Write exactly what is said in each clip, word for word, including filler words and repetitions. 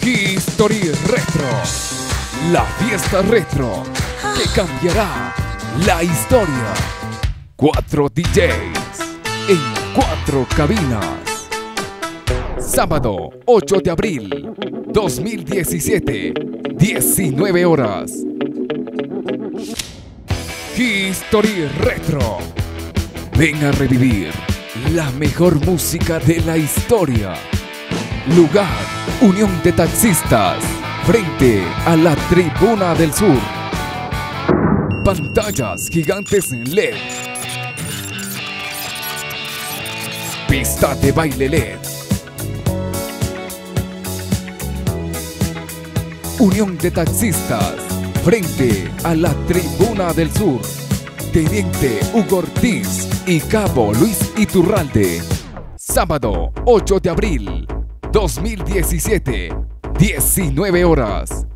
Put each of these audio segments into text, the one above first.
History Retro, la fiesta retro que cambiará la historia. Cuatro D Js en cuatro cabinas. Sábado ocho de abril dos mil diecisiete, diecinueve horas. History Retro. Ven a revivir la mejor música de la historia. Lugar: Unión de Taxistas, frente a la Tribuna del Sur. Pantallas gigantes en L E D. Pista de baile L E D. Unión de Taxistas, frente a la Tribuna del Sur. Teniente Hugo Ortiz y Cabo Luis Iturralde. Sábado ocho de abril dos mil diecisiete, diecinueve horas.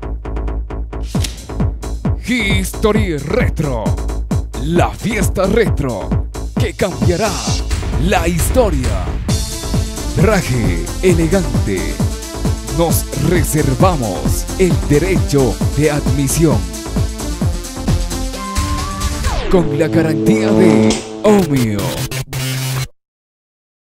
History Retro, la fiesta retro que cambiará la historia. Traje elegante. Nos reservamos el derecho de admisión con la garantía de Omio.